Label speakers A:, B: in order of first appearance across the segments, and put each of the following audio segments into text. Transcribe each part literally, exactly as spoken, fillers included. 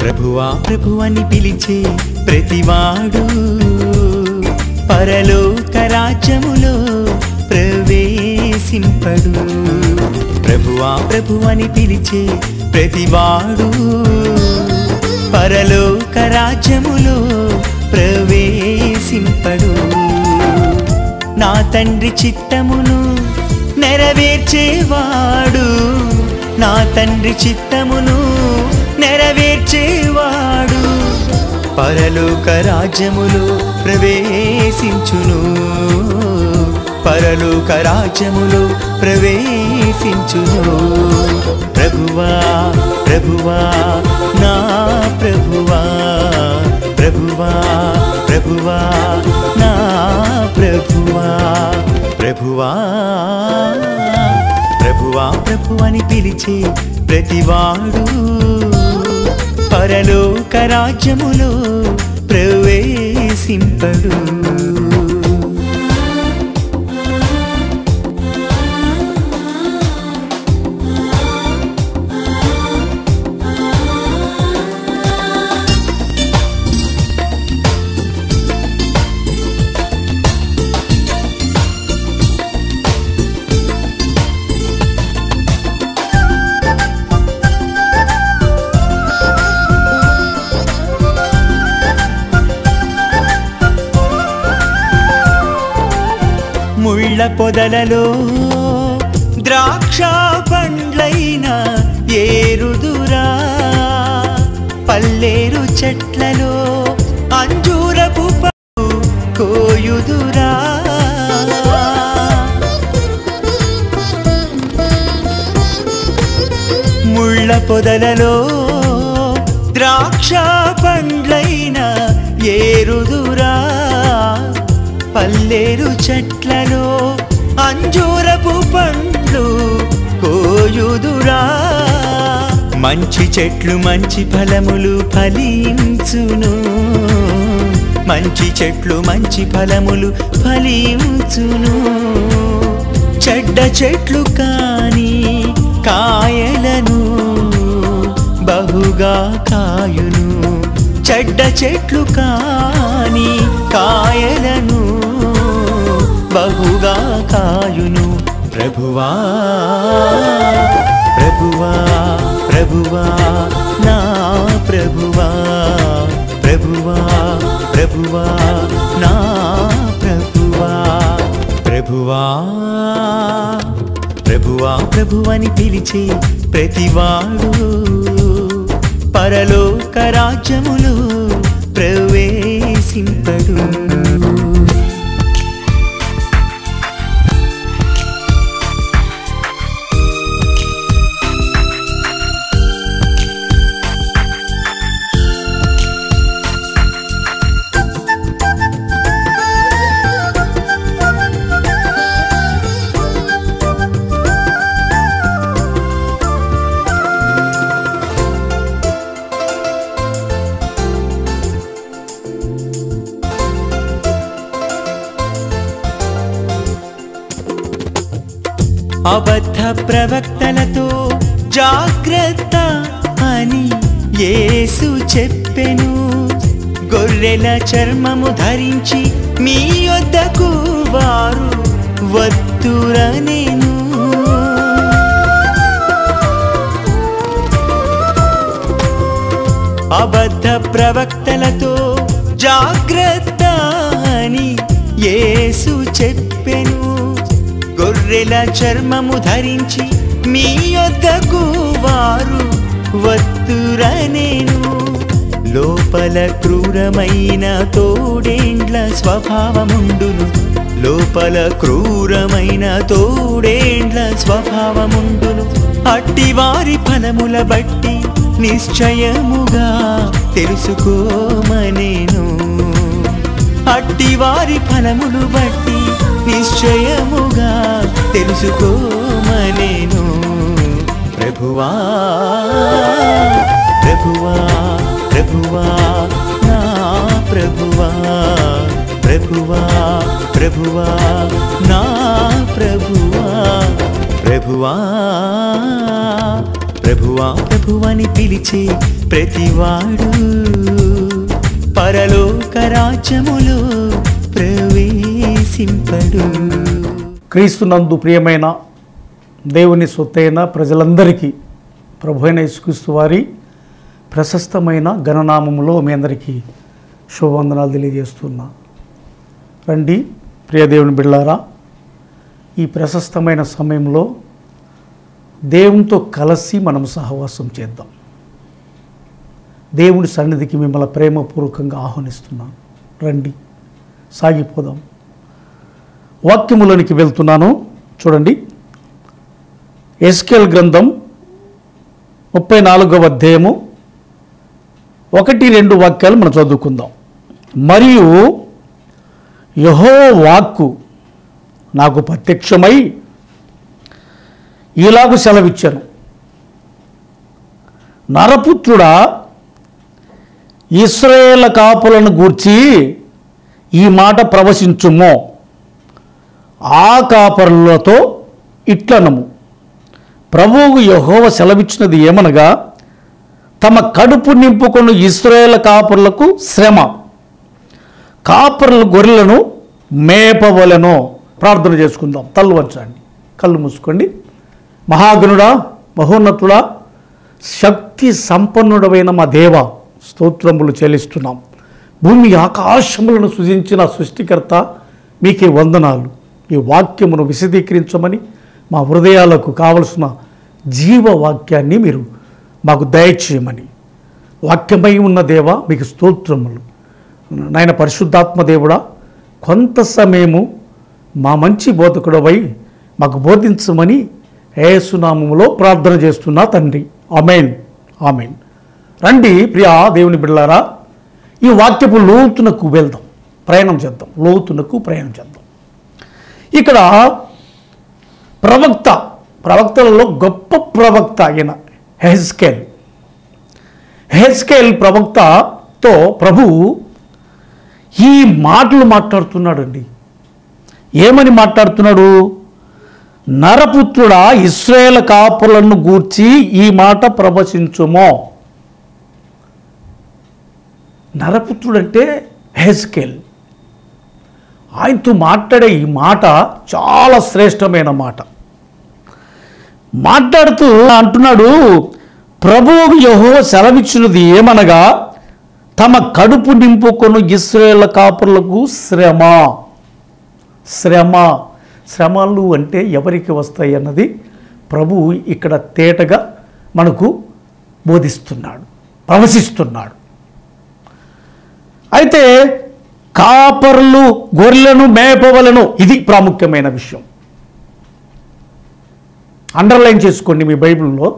A: ప్రభువా ప్రభువని పిలిచే ప్రతివాడు పరలోక రాజ్యములో ప్రవేశింపడు. ప్రభువా ప్రభువని పిలిచే ప్రతివాడు పరలోక రాజ్యములో ప్రవేశింపడు. నా తండ్రి చిత్తమును నెరవేర్చేవాడు, నా తండ్రి చిత్తమును నెరవేర్చేవాడు పరలోక రాజ్యములో ప్రవేశించును, పరలోక రాజ్యములో ప్రవేశించును. ప్రభువా ప్రభువా నా ప్రభువా, ప్రభువా ప్రభువా నా ప్రభువా, ప్రభువా ప్రభువా ప్రభువని పిలిచే ప్రతివాడు పరలోక రాజ్యములో ప్రవేశింపడు. ముళ్ళ పొదలలో ద్రాక్ష పండ్లైన ఏరుదురా, పల్లేరు చెట్లలో అంజూరపు పళ్ళు కోయుదురా. ముళ్ళ పొదలలో ద్రాక్ష పండ్లైన ఏరుదురా, పల్లేరు చెట్లలో అంజూరపు పండ్లు కోయుదురా. మంచి చెట్లు మంచి ఫలములు ఫలించును, మంచి చెట్లు మంచి ఫలములు ఫలించును. చెడ్డ చెట్లు కాని కాయలను బహుగా కాయును, చెడ్డ చెట్లు కాని కాయలను బహుగా కాయును. ప్రభువా ప్రభువా ప్రభువా నా ప్రభువా, ప్రభువా ప్రభువా నా ప్రభువా, ప్రభువా ప్రభువా ప్రభువని పిలిచే ప్రతివాడు పరలోక రాజ్యములో ప్రవేశింపడు. అబద్ధ ప్రవక్తలతో జాగ్రత్త అని యేసు చెప్పెను. గొర్రెల చర్మము ధరించి మీ యొద్దకు వారు వత్తురనెను. అబద్ధ ప్రవక్తలతో జాగ్రత్త అని యేసు చెప్పెను. గొర్రెల చర్మము ధరించి మీ యొద్దకు వారు వత్తురనెను. లోపల క్రూరమైన తోడేండ్ల స్వభావముండును, లోపల క్రూరమైన తోడేండ్ల స్వభావముండును. అట్టివారి ఫలముల బట్టి నిశ్చయముగా తెలుసుకోమనెను, అట్టివారి ఫలములు బట్టి నిశ్చయముగా తెలుసుకోమనెను. ప్రభువా ప్రభువా ప్రభువా నా ప్రభువా, ప్రభువా ప్రభువా నా ప్రభువా, ప్రభువా ప్రభువా ప్రభువని పిలిచే ప్రతివాడు పరలోక రాజ్యములో ప్రవేశింపడు.
B: క్రీస్తునందు ప్రియమైన దేవుని సొత్తైన ప్రజలందరికీ ప్రభువైన యేసుక్రీస్తు వారి ప్రశస్తమైన ఘననామములో మీ అందరికీ శుభవందనాలు తెలియజేస్తున్నా. రండి ప్రియ దేవుని బిడ్డలారా, ఈ ప్రశస్తమైన సమయంలో దేవునితో కలిసి మనం సహవాసం చేద్దాం. దేవుని సన్నిధికి మిమ్మల్ని ప్రేమపూర్వకంగా ఆహ్వానిస్తున్నాను. రండి సాగిపోదాం. వాక్యములోనికి వెళ్తున్నాను. చూడండి, ఎస్కేల్ గ్రంథం ముప్పై నాలుగవ అధ్యాయము ఒకటి రెండు వాక్యాలు మనం చదువుకుందాం. మరియు యెహోవా వాక్కు నాకు ప్రత్యక్షమై ఇలాగు సెలవిచ్చాను, నరపుత్రుడా, ఇశ్రాయేలు కాపులను గూర్చి ఈ మాట ప్రవశించుమో. ఆ కాపరులతో ఇట్లనము, ప్రభువు యెహోవా సెలవిచ్చినది ఏమనగా, తమ కడుపు నింపుకొని ఇశ్రాయేలు కాపరులకు శ్రమ, కాపరుల గొర్రెలను మేపవలెను. ప్రార్థన చేసుకుందాం. తల్లు వంచండి, కళ్ళు మూసుకోండి. మహాగణుడా, మహోన్నతుడా, శక్తి సంపన్నుడమైన మా దేవ, స్తోత్రములు చెల్లిస్తున్నాం. భూమి ఆకాశములను సృజించిన సృష్టికర్త మీకే వందనాలు. ఈ వాక్యమును విశదీకరించమని, మా హృదయాలకు కావలసిన జీవవాక్యాన్ని మీరు మాకు దయచేయమని, వాక్యమై ఉన్న దేవ మీకు స్తోత్రములు. నాయన పరిశుద్ధాత్మ దేవుడా, కొంత సమయము మా మంచి బోధకుడవై మాకు బోధించమని యేసునామములో ప్రార్థన చేస్తున్నా తండ్రి. ఆమేన్, ఆమేన్. రండి ప్రియా దేవుని బిడ్డలారా, ఈ వాక్యపు లోతునకు వెళ్దాం, ప్రయాణం చేద్దాం. లోతునకు ప్రయాణం చేద్దాం. ఇక్కడ ప్రవక్త, ప్రవక్తలలో గొప్ప ప్రవక్త అయిన హెజ్కేల్, హెజ్కేల్ ప్రవక్తతో ప్రభువు ఈ మాటలు మాట్లాడుతున్నాడండి. ఏమని మాట్లాడుతున్నాడు? నరపుత్రుడా, ఇశ్రాయేలు కాపులను గూర్చి ఈ మాట ప్రవచించుమో. నరపుత్రుడంటే హెజ్కేల్. ఆయనతో మాట్లాడే ఈ మాట చాలా శ్రేష్టమైన మాట. మాట్లాడుతూ అంటున్నాడు, ప్రభువు యెహోవా సెలవిచ్చినది ఏమనగా, తమ కడుపు నింపుకొను ఇశ్రాయేలు కాపులకు శ్రమ. శ్రమ శ్రమలు అంటే ఎవరికి వస్తాయి అన్నది ప్రభువు ఇక్కడ తేటగా మనకు బోధిస్తున్నాడు, ప్రవశిస్తున్నాడు. అయితే కాపరులు గొర్రెలను మేపవలను, ఇది ప్రాముఖ్యమైన విషయం. అండర్లైన్ చేసుకోండి మీ బైబిల్లో.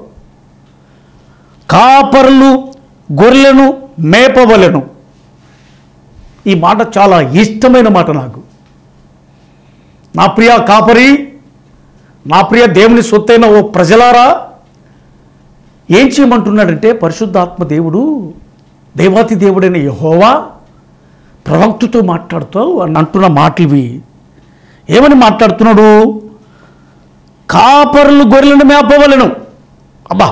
B: కాపరులు గొర్రెలను మేపవలను, ఈ మాట చాలా ఇష్టమైన మాట నాకు. నా ప్రియ కాపరి, నా ప్రియ దేవుని సొత్తైన ఓ ప్రజలారా, ఏం చేయమంటున్నాడంటే పరిశుద్ధాత్మ దేవుడు, దేవాతి దేవుడైన యెహోవా ప్రవక్తతో మాట్లాడుతూ అని అంటున్న మాటలు ఇవి. ఏమని మాట్లాడుతున్నాడు? కాపరులు గొర్రెలను మేపవలను. అబ్బా,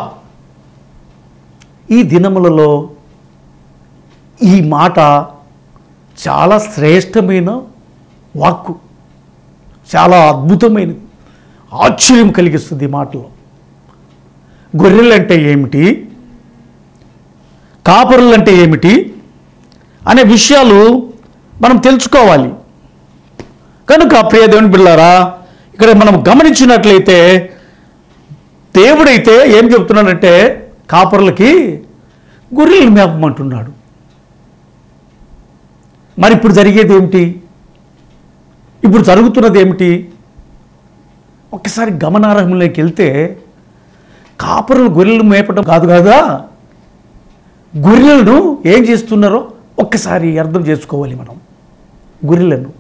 B: ఈ దినములలో ఈ మాట చాలా శ్రేష్టమైన వాక్కు, చాలా అద్భుతమైనది, ఆశ్చర్యం కలిగిస్తుంది ఈ మాటలో. గొర్రెలు అంటే ఏమిటి, కాపరులు అంటే ఏమిటి అనే విషయాలు మనం తెలుసుకోవాలి. కనుక ప్రియ దేవుని బిడ్డలారా, ఇక్కడ మనం గమనించినట్లయితే దేవుడైతే ఏం చెప్తున్నాడంటే కాపరులకి గొర్రెలు మేపమంటున్నాడు. మరి ఇప్పుడు జరిగేది ఏమిటి? ఇప్పుడు జరుగుతున్నది ఏమిటి? ఒక్కసారి గమనార్హంలోకి వెళ్తే కాపరులు గొర్రెలు మేపడం కాదు కదా, గొర్రెలను ఏం చేస్తున్నారో ఒక్కసారి అర్థం చేసుకోవాలి మనం. గొర్రెలను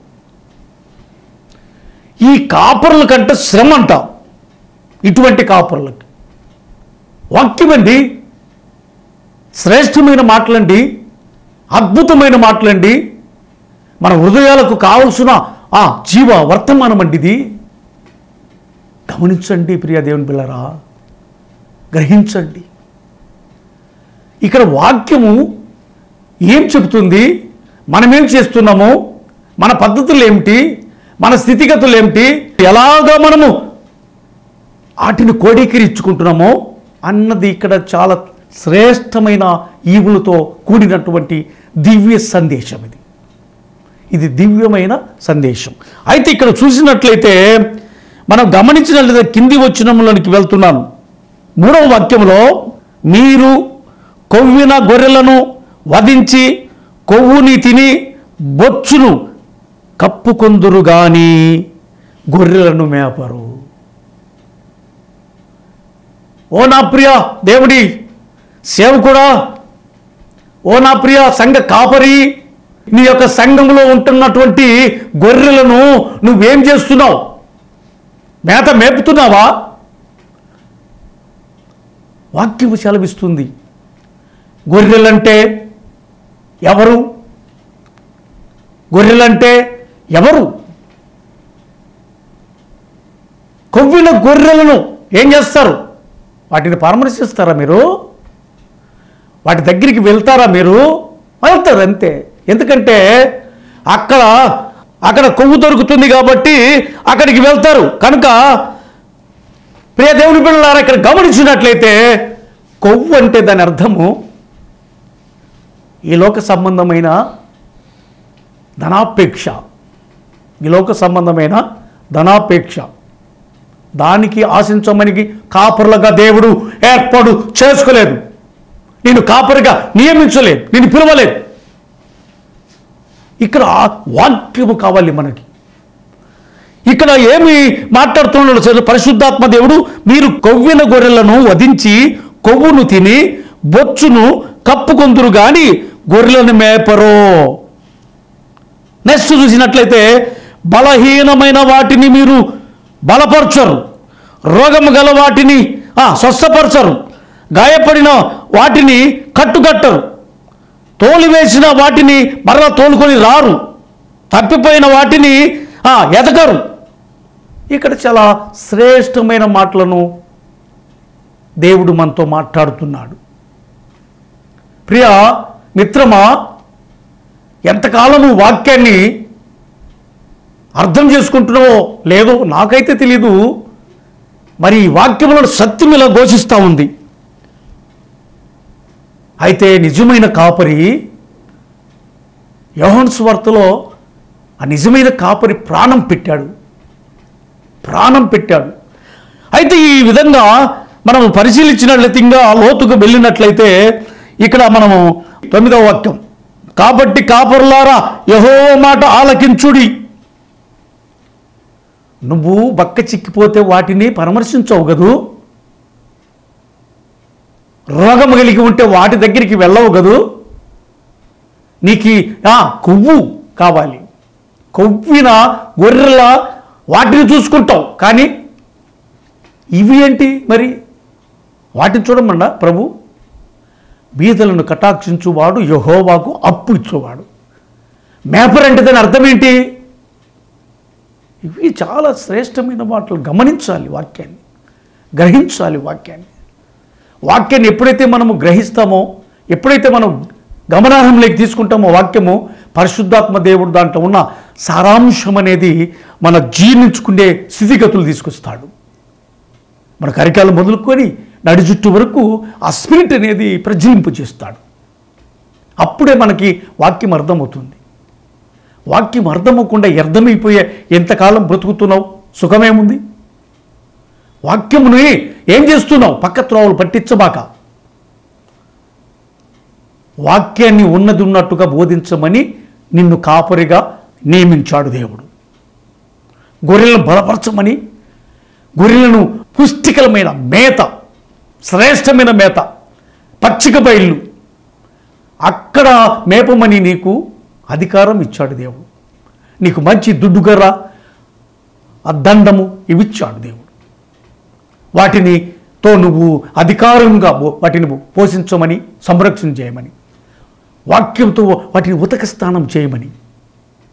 B: ఈ కాపరుల కంటే శ్రమ అంటాం ఇటువంటి కాపరులకి. వాక్యమండి, శ్రేష్టమైన మాటలండి, అద్భుతమైన మాటలండి, మన హృదయాలకు కావలసిన ఆ జీవ వర్తమానం అండి ఇది. గమనించండి ప్రియ దేవుని పిల్లరా, గ్రహించండి. ఇక్కడ వాక్యము ఏం చెబుతుంది, మనమేం చేస్తున్నాము, మన పద్ధతులు ఏమిటి, మన స్థితిగతులు ఏమిటి, ఎలాగా మనము వాటిని కోడీకరించుకుంటున్నామో అన్నది ఇక్కడ చాలా శ్రేష్టమైన ఈవులతో కూడినటువంటి దివ్య సందేశం. ఇది ఇది దివ్యమైన సందేశం. అయితే ఇక్కడ చూసినట్లయితే మనం గమనించినట్లయితే కింది వచనంలోనికి వెళ్తున్నాను. మూడవ వాక్యంలో, మీరు కొవ్విన గొర్రెలను వధించి కొవ్వుని తిని బొచ్చును కప్పుకొందురు గాని గొర్రెలను మేపరు. ఓ నా ప్రియ దేవుడి సేవకుడా, ఓ నా ప్రియ సంఘ కాపరి, నీ యొక్క సంఘంలో ఉంటున్నటువంటి గొర్రెలను నువ్వేం చేస్తున్నావు? మేత మేపుతున్నావా? వాక్యము సెలవిస్తుంది. గొర్రెలంటే ఎవరు? గొర్రెలంటే ఎవరు? కొవ్విన గొర్రెలను ఏం చేస్తారు? వాటిని పరామర్శిస్తారా మీరు? వాటి దగ్గరికి వెళ్తారా మీరు? వెళ్తారు అంతే. ఎందుకంటే అక్కడ అక్కడ కొవ్వు దొరుకుతుంది కాబట్టి అక్కడికి వెళ్తారు. కనుక ప్రియ దేవుని పిల్లలారా, ఇక్కడ గమనించినట్లయితే కొవ్వు అంటే దాని అర్థము ఈ లోక సంబంధమైన ధనాపేక్ష. ఈ లోక సంబంధమైన ధనాపేక్ష. దానికి ఆశించమని కాపరులుగా దేవుడు ఏర్పాటు చేసుకోలేదు. నేను కాపరిగా నియమించలేదు, నేను పిలవలేదు. ఇక్కడ వాక్యము కావాలి మనకి. ఇక్కడ ఏమి మాట్లాడుతున్నాడు పరిశుద్ధాత్మ దేవుడు? మీరు కొవ్విన గొర్రెలను వధించి కొవ్వును తిని బొచ్చును కప్పుకొందురు గాని గొర్రెలను మేపరు. నెక్స్ట్ చూసినట్లయితే, బలహీనమైన వాటిని మీరు బలపరచరు, రోగము గల వాటిని స్వస్థపరచరు, గాయపడిన వాటిని కట్టుకట్టరు, తోలివేసిన వాటిని మరలా తోలుకొని రారు, తప్పిపోయిన వాటిని ఎదగరు. ఇక్కడ చాలా శ్రేష్టమైన మాటలను దేవుడు మనతో మాట్లాడుతున్నాడు. ప్రియ మిత్రమా, ఎంతకాలము వాక్యాన్ని అర్థం చేసుకుంటున్నావో లేదో నాకైతే తెలీదు. మరి ఈ వాక్యములో సత్యం ఇలా ఘోషిస్తూ ఉంది. అయితే నిజమైన కాపరి, యోహాను సువార్తలో ఆ నిజమైన కాపరి ప్రాణం పెట్టాడు, ప్రాణం పెట్టాడు. అయితే ఈ విధంగా మనం పరిశీలించినట్లయితే, ఇంకా లోతుకు వెళ్ళినట్లయితే ఇక్కడ మనము తొమ్మిదవ వాక్యం, కాబట్టి కాపరులారా యెహోవా మాట ఆలకించుడి. నువ్వు బక్క చిక్కిపోతే వాటిని పరామర్శించవు కదూ, రోగం కలిగి ఉంటే వాటి దగ్గరికి వెళ్ళవు కదూ, నీకు కొవ్వు కావాలి, కొవ్విన గొర్రెల వాటిని చూసుకుంటావు. కానీ ఇవి ఏంటి మరి? వాటిని చూడమన్నా ప్రభు, బీదలను కటాక్షించువాడు యెహోవాకు అప్పు ఇచ్చేవాడు. మేపర్ అంటే దాని అర్థం ఏంటి? ఇవి చాలా శ్రేష్టమైన మాటలు. గమనించాలి వాక్యాన్ని, గ్రహించాలి వాక్యాన్ని. వాక్యాన్ని ఎప్పుడైతే మనము గ్రహిస్తామో, ఎప్పుడైతే మనం గమనార్హంలోకి తీసుకుంటామో వాక్యము, పరిశుద్ధాత్మ దేవుడు దాంట్లో ఉన్న సారాంశం అనేది మన జీర్ణించుకునే స్థితిగతులు తీసుకొస్తాడు. మన కరికాలు మొదలుకొని నడి జుట్టు వరకు ఆ స్పిరిట్ అనేది ప్రజ్వలింపు చేస్తాడు. అప్పుడే మనకి వాక్యం అర్థమవుతుంది. వాక్యం అర్థమవకుండా వ్యర్థమైపోయే ఎంతకాలం బ్రతుకుతున్నావు? సుఖమేముంది? వాక్యముని ఏం చేస్తున్నావు? పక్క త్రోవలు పట్టించబాక. వాక్యాన్ని ఉన్నది ఉన్నట్టుగా బోధించమని నిన్ను కాపరిగా నియమించాడు దేవుడు. గొర్రెలను బలపరచమని, గొర్రెలను పుష్టికరమైన మేత, శ్రేష్టమైన మేత, పచ్చిక బయళ్ళు అక్కడ మేపమని నీకు అధికారం ఇచ్చాడు దేవుడు. నీకు మంచి దుడ్డుగర్ర, ఆ దండము ఇవిచ్చాడు దేవుడు. వాటిని తో నువ్వు అధికారంగా వాటిని పోషించమని, సంరక్షణ చేయమని, వాక్యంతో వాటిని ఉతక స్నానం చేయమని.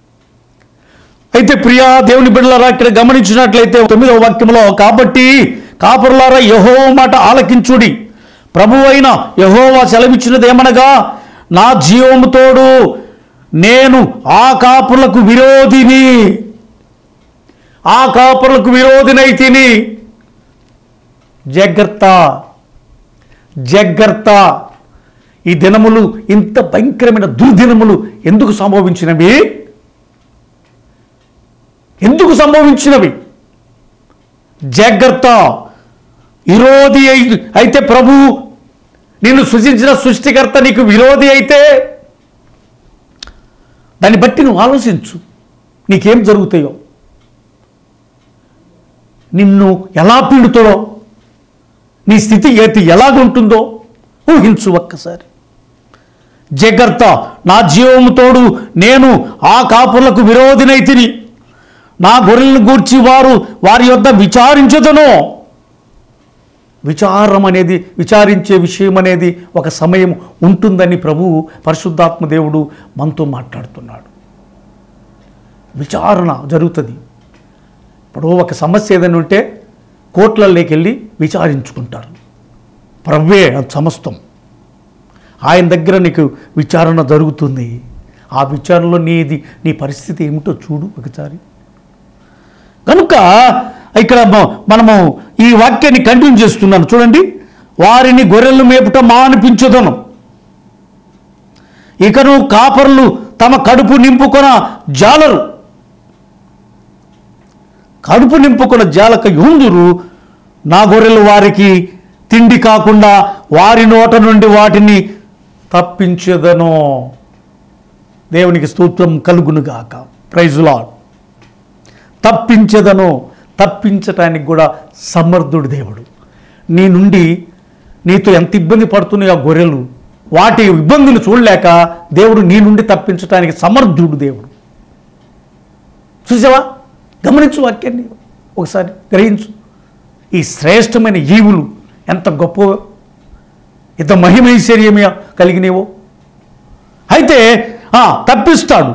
B: అయితే ప్రియా దేవుని బిడ్డలారా, ఇక్కడ గమనించినట్లయితే తొమ్మిదవ వాక్యంలో, కాబట్టి కాపురులారా యెహోవా మాట ఆలకించుడి. ప్రభువైన యెహోవా సెలవిచ్చినదేమనగా, నా జీవము తోడు నేను ఆ కాపురులకు విరోధిని, ఆ కాపురులకు విరోధినైతిని. జాగ్రత్త, జాగ్రత్త. ఈ దినములు, ఇంత భయంకరమైన దుర్దినములు ఎందుకు సంభవించినవి? ఎందుకు సంభవించినవి? జాగ్రత్త. విరోధి అయితే ప్రభువు, నిన్ను సృష్టించిన సృష్టికర్త నీకు విరోధి అయితే దాన్ని బట్టి నువ్వు ఆలోచించు, నీకేం జరుగుతాయో, నిన్ను ఎలా పీడుతాడో, నీ స్థితి ఏతి ఎలాగుంటుందో ఊహించు ఒక్కసారి. జాగ్రత్త, నా జీవము తోడు నేను ఆ కాపులకు విరోధినైతిని. నా గొర్రెలను గూర్చి వారు వారి యొద్ద విచారించదను. విచారం అనేది, విచారించే విషయం అనేది ఒక సమయం ఉంటుందని ప్రభువు పరిశుద్ధాత్మ దేవుడు మనతో మాట్లాడుతున్నాడు. విచారణ జరుగుతుంది. ఇప్పుడు ఒక సమస్య ఏదైనా ఉంటే కోర్టులలోకి వెళ్ళి విచారించుకుంటారు. ప్రభువే అది సమస్తం. ఆయన దగ్గర నీకు విచారణ జరుగుతుంది. ఆ విచారణలో నీది నీ పరిస్థితి ఏమిటో చూడు ఒకసారి. కనుక ఇక్కడ మనము ఈ వాక్యాన్ని కంటిన్యూ చేస్తున్నాను చూడండి. వారిని గొర్రెలు మేపుట మానిపించదను, ఇకను కాపర్లు తమ కడుపు నింపుకొన జాలరు. కడుపు నింపుకొన జాలక యుందురు. నా గొర్రెలు వారికి తిండి కాకుండా వారి నోట నుండి వాటిని తప్పించదను. దేవునికి స్తోత్రం కలుగునుగాక. Praise lord. తప్పించదను. తప్పించటానికి కూడా సమర్థుడు దేవుడు. నీ నుండి నీతో ఎంత ఇబ్బంది పడుతున్నాయి ఆ గొర్రెలు, వాటి ఇబ్బందులు చూడలేక దేవుడు నీ నుండి తప్పించటానికి సమర్థుడు దేవుడు. చూసావా? గమనించు వాక్యాన్ని ఒకసారి, గ్రహించు. ఈ శ్రేష్టమైన ఈవులు ఎంత గొప్ప, ఇంత మహిమైశ్వర్యమే కలిగినవో. అయితే తప్పిస్తాడు.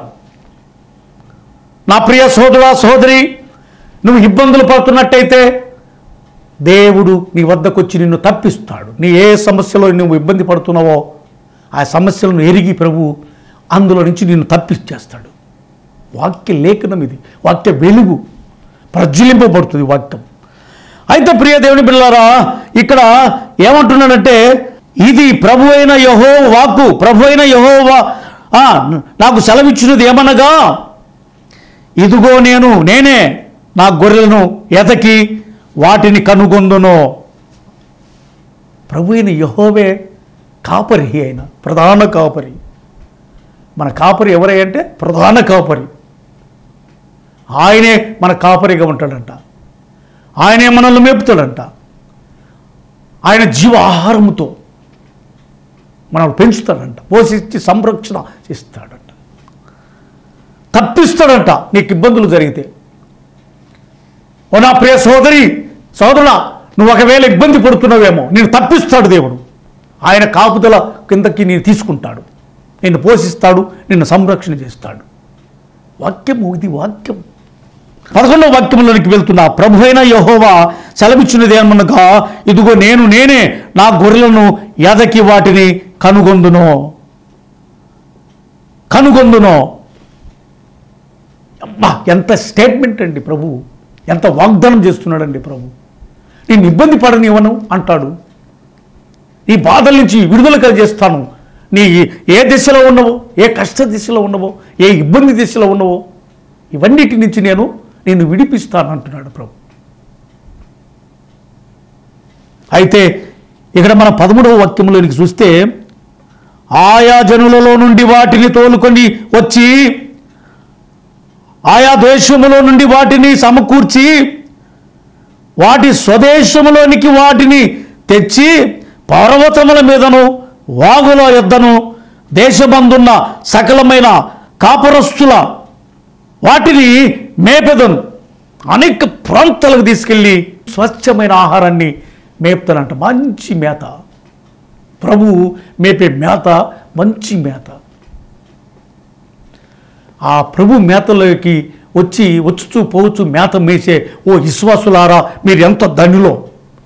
B: నా ప్రియ సోదరా సోదరి, నువ్వు ఇబ్బందులు పడుతున్నట్టయితే దేవుడు నీ వద్దకు వచ్చి నిన్ను తప్పిస్తాడు. నీ ఏ సమస్యలో నువ్వు ఇబ్బంది పడుతున్నావో ఆ సమస్యలను ఎరిగి ప్రభు అందులో నుంచి నిన్ను తప్పించేస్తాడు. వాక్య లేఖనం ఇది, వాక్య వెలుగు ప్రజ్వలింపబడుతుంది వాక్యం. అయితే ప్రియ దేవుని బిడ్డలారా, ఇక్కడ ఏమంటున్నాడంటే, ఇది ప్రభు అయిన యెహోవా వాక్కు. ప్రభు అయిన యెహోవా నాకు సెలవిచ్చినది ఏమనగా, ఇదిగో నేను నేనే నా గొర్రెలను ఎతకి వాటిని కనుగొందును. ప్రభు అయిన యెహోవే కాపరి అయిన ప్రధాన కాపరి. మన కాపరి ఎవరై అంటే ప్రధాన కాపరి. ఆయనే మన కాపరిగా ఉంటాడంట. ఆయనే మనల్ని మేపుతాడంట. ఆయన జీవ ఆహారముతో మనల్ని పెంచుతాడంట, పోషించి సంరక్షణ చేస్తాడంట, తప్పిస్తాడంట నీకు ఇబ్బందులు జరిగితే. ఓ నా ప్రియ సోదరి సోదరుడా, నువ్వు ఒకవేళ ఇబ్బంది పడుతున్నావేమో, నేను తప్పిస్తాడు దేవుడు. ఆయన కాపుదల కిందకి నేను తీసుకుంటాడు, నిన్ను పోషిస్తాడు, నిన్ను సంరక్షణ చేస్తాడు. వాక్యము ఇది, వాక్యం. పదకొండవ వాక్యంలోనికి వెళ్తున్నా. ప్రభు అయిన యెహోవా సెలవిచ్చినది ఏమనగా, ఇదిగో నేను నేనే నా గొర్రెలను ఎదకి వాటిని కనుగొందును. కనుగొందును. అమ్మా, ఎంత స్టేట్మెంట్ అండి ప్రభు, ఎంత వాగ్దానం చేస్తున్నాడండి ప్రభు. నేను ఇబ్బంది పడనివ్వను అంటాడు. నీ బాధల నుంచి విడుదల కలిగేస్తాను. నీ ఏ దిశలో ఉన్నవో, ఏ కష్ట దిశలో ఉన్నవో, ఏ ఇబ్బంది దిశలో ఉన్నవో, ఇవన్నిటి నుంచి నేను నేను విడిపిస్తాను అంటున్నాడు ప్రభు. అయితే ఇక్కడ మన పదమూడవ వాక్యంలోనికి చూస్తే, ఆయా జనులలో నుండి వాటిని తోలుకొని వచ్చి ఆయా దేశములో నుండి వాటిని సమకూర్చి వాటి స్వదేశములోనికి వాటిని తెచ్చి పర్వతముల మీదను వాగుల యొద్దను దేశమందున్న సకలమైన కాపురస్తుల వాటిని మేపెదను. అనేక ప్రాంతాలకు తీసుకెళ్ళి స్వచ్ఛమైన ఆహారాన్ని మేపుతానంట. మంచి మేత, ప్రభువు మేపే మేత మంచి మేత. ఆ ప్రభు మేతలోకి వచ్చి వచ్చుచూ పోవచ్చు మేత మేసే ఓ విశ్వాసులారా, మీరు ఎంత ధన్యులో.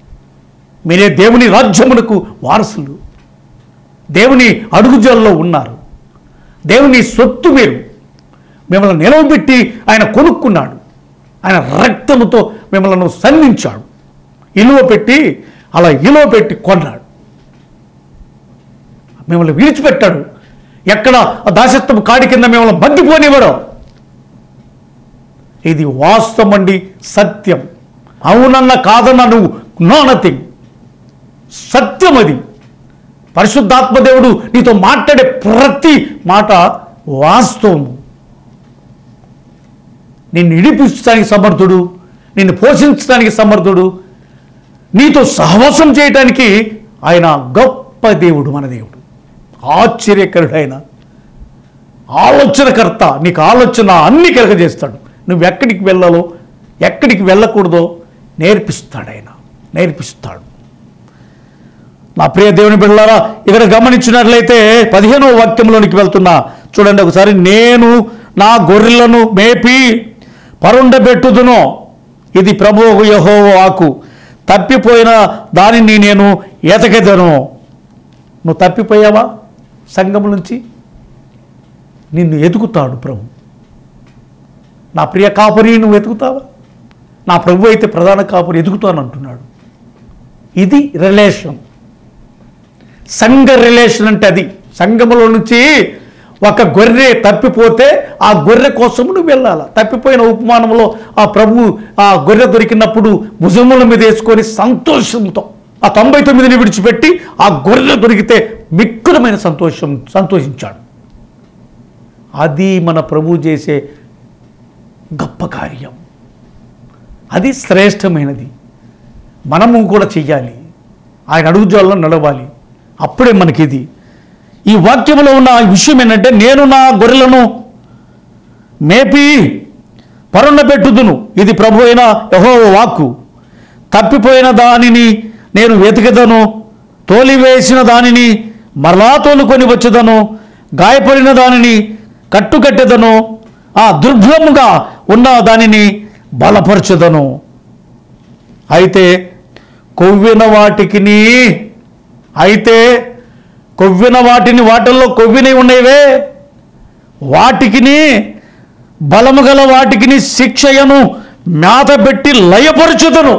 B: మీరే దేవుని రాజ్యమునకు వారసులు, దేవుని అడుగుజాల్లో ఉన్నారు, దేవుని సొత్తు మీరు. మిమ్మల్ని నిలవబెట్టి ఆయన కొనుక్కున్నాడు, ఆయన రక్తముతో మిమ్మల్ని సన్నించాడు, ఇలువ పెట్టి అలా ఇలువ పెట్టి కొన్నాడు, మిమ్మల్ని విడిచిపెట్టాడు. ఎక్కడ దాసత్వం కాడి కింద మిమ్మల్ని బందిపోనివ్వడు. ఇది వాస్తవం అండి, సత్యం. అవునన్న కాదన్న నువ్వు నో నథింగ్, సత్యం అది. పరిశుద్ధాత్మదేవుడు నీతో మాట్లాడే ప్రతి మాట వాస్తవము. నిన్ను ఇడిపించడానికి సమర్థుడు, నిన్ను పోషించడానికి సమర్థుడు, నీతో సహవాసం చేయటానికి ఆయన గొప్ప దేవుడు. మన దేవుడు ఆశ్చర్యకరుడు, ఆయన ఆలోచనకర్త. నీకు ఆలోచన అన్ని కలగజేస్తాడు. నువ్వు ఎక్కడికి వెళ్ళాలో ఎక్కడికి వెళ్ళకూడదో నేర్పిస్తాడు, ఆయన నేర్పిస్తాడు. నా ప్రియ దేవుని బిడ్డలారా, ఇక్కడ గమనించినట్లయితే పదిహేనవ వాక్యంలోనికి వెళ్తున్నా చూడండి ఒకసారి. నేను నా గొర్రెలను మేపి పరుండబెట్టుదును, ఇది ప్రభువు యెహోవా వాక్కు. తప్పిపోయిన దానిని నేను ఎతకెదను. నువ్వు తప్పిపోయావా సంఘం నుంచి? నిన్ను ఎతుకుతాడు ప్రభు. నా ప్రియ కాపరి నువ్వు ఎతుకుతావా? నా ప్రభు అయితే ప్రధాన కాపరి ఎదుగుతాను అంటున్నాడు. ఇది రిలేషన్, సంఘ రిలేషన్ అంటే అది. సంఘములో నుంచి ఒక గొర్రె తప్పిపోతే ఆ గొర్రె కోసం నువ్వు వెళ్ళాలి. తప్పిపోయిన ఉపమానంలో ఆ ప్రభు ఆ గొర్రె దొరికినప్పుడు భుజముల మీద వేసుకొని సంతోషంతో ఆ తొంభై తొమ్మిదిని విడిచిపెట్టి ఆ గొర్రె దొరికితే మిక్కులమైన సంతోషం సంతోషించాడు. అది మన ప్రభు చేసే గొప్ప కార్యం, అది శ్రేష్టమైనది. మనము కూడా చెయ్యాలి, ఆయన అడుగుజాల్లో నడవాలి. అప్పుడే మనకిది. ఈ వాక్యంలో ఉన్న విషయం ఏంటంటే, నేను నా గొర్రెలను మేపి పరుండబెట్టుదును, ఇది ప్రభు అయిన యెహోవా వాక్కు. తప్పిపోయిన దానిని నేను వెతికెదను, తోలివేసిన దానిని మరలా తోలుకొని వచ్చేదను, గాయపడిన దానిని కట్టుకట్టెదను, ఆ దుర్భరముగా ఉన్న దానిని బలపరచెదను. అయితే కొవ్విన వాటికిని అయితే కొవ్విన వాటిని వాటిల్లో కొవ్వినవి ఉన్నవే వాటికిని బలము గల వాటికిని శిక్షయను మేతబెట్టి లయపరచుదను.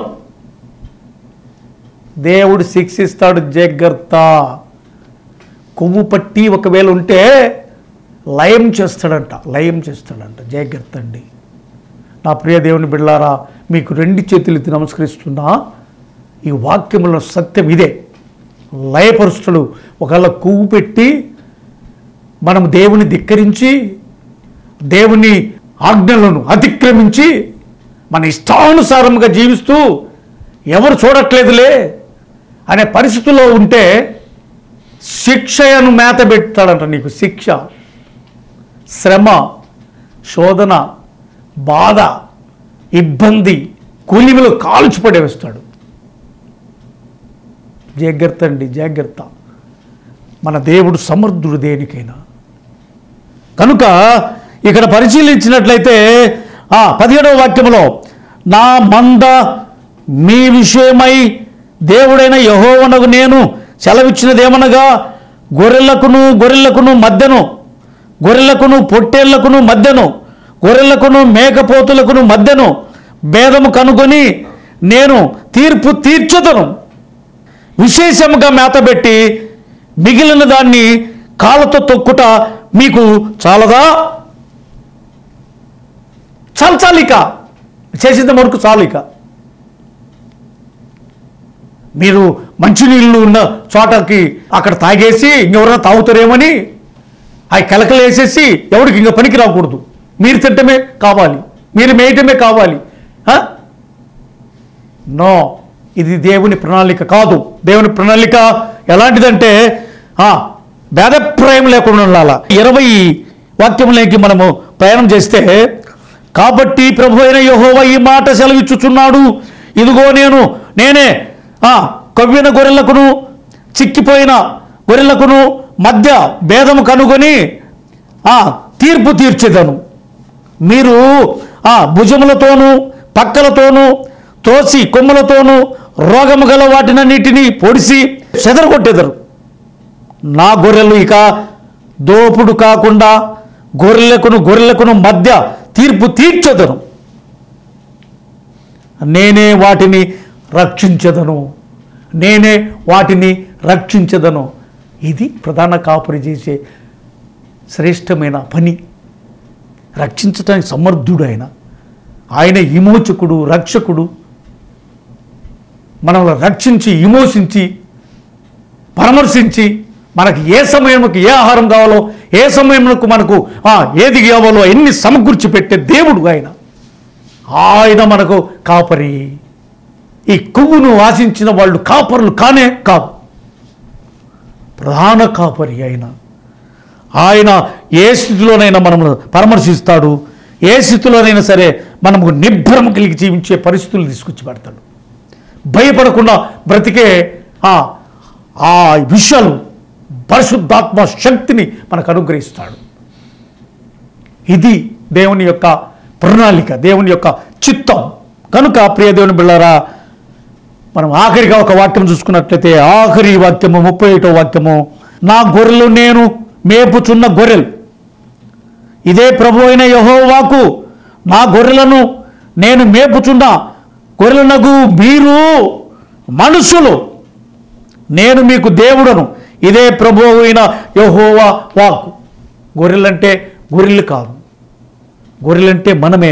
B: దేవుడు శిక్షిస్తాడు, జాగ్రత్త. కొవ్వు పట్టి ఒకవేళ ఉంటే లయం చేస్తాడంట, లయం చేస్తాడంట. జాగ్రత్త అండి. నా ప్రియ దేవుని బిడ్డలారా, మీకు రెండు చేతులు ఎత్తి నమస్కరిస్తున్నా. ఈ వాక్యములో సత్యం ఇదే. లయపరుస్తుడు. ఒకవేళ కొవ్వు పెట్టి మనం దేవుని ధిక్కరించి దేవుని ఆజ్ఞలను అతిక్రమించి మన ఇష్టానుసారంగా జీవిస్తూ ఎవరు చూడట్లేదులే అనే పరిస్థితుల్లో ఉంటే శిక్షను మేత పెడతాడంట. నీకు శిక్ష, శ్రమ, శోధన, బాధ, ఇబ్బంది, కూలిమిలో కాల్చి పడేస్తాడు. జాగ్రత్త అండి, జాగ్రత్త. మన దేవుడు సమర్థుడు దేనికైనా. కనుక ఇక్కడ పరిశీలించినట్లయితే ఆ పదిహేడవ వాక్యంలో, నా మంద మీ విషయమై దేవుడైన యెహోవానగు నేను సెలవిచ్చినదేమనగా, గొర్రెలకును గొర్రెలకును మధ్యను, గొర్రెలకును పొట్టేళ్లకును మధ్యను, గొర్రెలకును మేకపోతులకును మధ్యను భేదము కనుగొని నేను తీర్పు తీర్చుదను. విశేషముగా మేతబెట్టి మిగిలిన దాన్ని కాళ్ళతో తొక్కుట మీకు చాలదా? చాలు చాలిక చేసేంత వరకు చాలిక. మీరు మంచినీళ్ళు ఉన్న చోటకి అక్కడ తాగేసి ఇంకెవరైనా తాగుతారేమని ఆ కెలకలు వేసేసి ఎవరికి ఇంకా పనికి రాకూడదు. మీరు తింటమే కావాలి, మీరు మేయటమే కావాలి. నో, ఇది దేవుని ప్రణాళిక కాదు. దేవుని ప్రణాళిక ఎలాంటిదంటే భేదప్రాయం లేకుండా ఉండాలా. ఇరవై వాక్యంలోకి మనము ప్రయాణం చేస్తే, కాబట్టి ప్రభు అయిన యెహోవా ఈ మాట సెలవిచ్చుచున్నాడు, ఇదిగో నేను నేనే కొవ్విన గొర్రెలకును చిక్కిపోయిన గొర్రెలకును మధ్య భేదము కనుగొని తీర్పు తీర్చేదను. మీరు భుజములతోనూ పక్కలతోనూ తోసి కొమ్ములతోనూ రోగము గల వాటినన్నిటినీ పొడిసి చెదరగొట్టెదరు. నా గొర్రెలు ఇక దోపుడు కాకుండా గొర్రెలకును గొర్రెలకును మధ్య తీర్పు తీర్చెదను. నేనే వాటిని రక్షించదను నేనే వాటిని రక్షించదను. ఇది ప్రధాన కాపరి చేసే శ్రేష్టమైన పని. రక్షించడానికి సమర్థుడు ఆయన. ఆయన విమోచకుడు, రక్షకుడు. మనల్ని రక్షించి విమోచించి పరామర్శించి మనకు ఏ సమయంలో ఏ ఆహారం కావాలో, ఏ సమయంలో మనకు ఏది కావాలో ఎన్ని సమకూర్చి పెట్టే దేవుడు ఆయన. ఆయన మనకు కాపరి. ఈ కొవ్వును ఆశించిన వాళ్ళు కాపరులు కానే కాదు. ప్రధాన కాపరి ఆయన. ఆయన ఏ స్థితిలోనైనా మనల్ని పరామర్శిస్తాడు. ఏ స్థితిలోనైనా సరే మనకు నిబ్బరం కలిగి జీవించే పరిస్థితులు తీసుకొచ్చి పెడతాడు. భయపడకుండా బ్రతికే ఆ విషయాలు పరిశుద్ధాత్మ శక్తిని మనకు అనుగ్రహిస్తాడు. ఇది దేవుని యొక్క ప్రణాళిక, దేవుని యొక్క చిత్తం. కనుక ప్రియ దేవుని బిళ్ళారా, మనం ఆఖరిగా ఒక వాక్యం చూసుకున్నట్లయితే ఆఖరి వాక్యము ముప్పై ఒకటో వాక్యము, నా గొర్రెలు నేను మేపుచున్న గొర్రెలు, ఇదే ప్రభు అయిన యెహోవాకు నా గొర్రెలను నేను మేపుచున్న గొర్రెలనగు మీరు మనుషులు, నేను మీకు దేవుడను, ఇదే ప్రభు అయిన యెహోవా వాక్కు. గొర్రెలంటే గొర్రెలు కాదు, గొర్రెలంటే మనమే.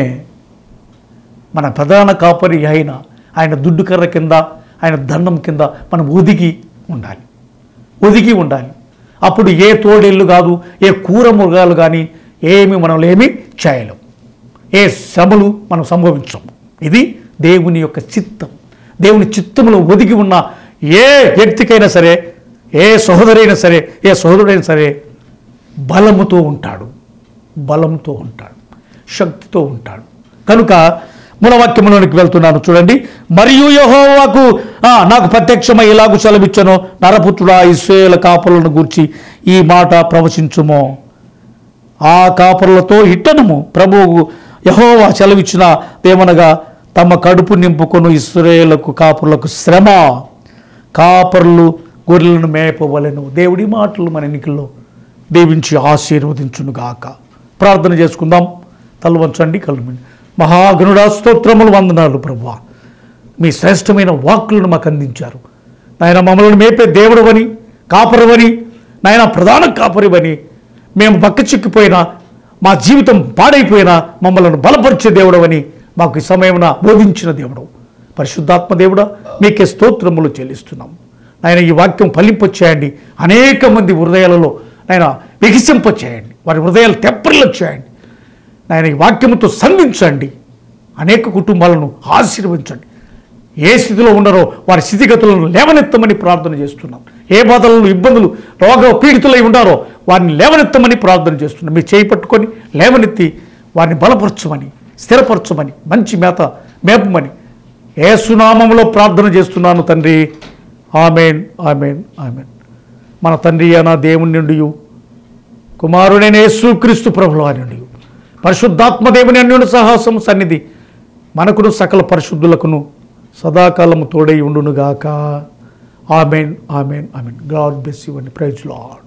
B: మన ప్రధాన కాపరి అయిన ఆయన దుడ్డు కర్ర కింద, ఆయన దండం కింద మనం ఒదిగి ఉండాలి, ఒదిగి ఉండాలి. అప్పుడు ఏ తోడేళ్ళు కాదు, ఏ కూర మృగాలు కానీ ఏమి మనల్ని ఏమి చేయలేం, ఏ శ్రమలు మనం సంభవించం. ఇది దేవుని యొక్క చిత్తం. దేవుని చిత్తంలో ఒదిగి ఉన్న ఏ వ్యక్తికైనా సరే, ఏ సహోదరైనా సరే, ఏ సహోదరుడైనా సరే బలముతో ఉంటాడు, బలంతో ఉంటాడు, శక్తితో ఉంటాడు. కనుక మూలవాక్యంలోనికి వెళ్తున్నాను చూడండి. మరియు యెహోవాకు నాకు ప్రత్యక్షమై ఇలాగు సెలవిచ్చెను, నరపుత్రుడా, ఇశ్రాయేలు కాపరులను గూర్చి ఈ మాట ప్రవచించుము. ఆ కాపరులతో ఇట్టనము, ప్రభువు యెహోవా సెలవిచ్చిన దేమనగా, తమ కడుపు నింపుకొను ఇశ్రాయేలుకు కాపరులకు శ్రమ, కాపరులు గొర్రెలను మేపవలెను. దేవుడి మాటలు మన ఎన్నికల్లో దీవించి ఆశీర్వదించునుగాక. ప్రార్థన చేసుకుందాం. తల వంచండి, కళ్ళు. మహాగణుడా, స్తోత్రములు, వందనాలు ప్రభువా. మీ శ్రేష్టమైన వాక్కులను మాకు అందించారు నాయన. మమ్మల్ని మేపే దేవుడవని, కాపరవని, నాయన ప్రధాన కాపరివని, మేము పక్క చిక్కిపోయినా, మా జీవితం పాడైపోయినా మమ్మల్ని బలపరిచే దేవుడవని మాకు ఈ సమయమున బోధించిన దేవుడు పరిశుద్ధాత్మ దేవుడా, మీకే స్తోత్రములు చెల్లిస్తున్నాం నాయన. ఈ వాక్యం ఫలింపచేయండి, అనేక మంది హృదయాలలో నాయన వికసింపచేయండి, వారి హృదయాలు తెప్పరిలో చేయండి నాయన. ఈ వాక్యముతో సంధించండి, అనేక కుటుంబాలను ఆశీర్వదించండి. ఏ స్థితిలో ఉన్నారో వారి స్థితిగతులను లేవనెత్తమని ప్రార్థన చేస్తున్నాం. ఏ బాధలను, ఇబ్బందులు, రోగ పీడితులై ఉన్నారో వారిని లేవనెత్తమని ప్రార్థన చేస్తున్నాం. మీరు చేయి పట్టుకొని లేవనెత్తి వారిని బలపరచమని, స్థిరపరచమని, మంచి మేత మేపమని యేసునామములో ప్రార్థన చేస్తున్నాను తండ్రి. Amen, amen, amen. మన తండ్రి అయిన దేవుని నుండి, కుమారుడైన యేసుక్రీస్తు ప్రభువుల నుండి, పరిశుద్ధాత్మ దేవుని అన్యోన్య సహవాసము సన్నిధి మనకును సకల పరిశుద్ధులకును సదాకాలము తోడై ఉండునుగాక. Amen, amen, amen. God bless you and praise lord.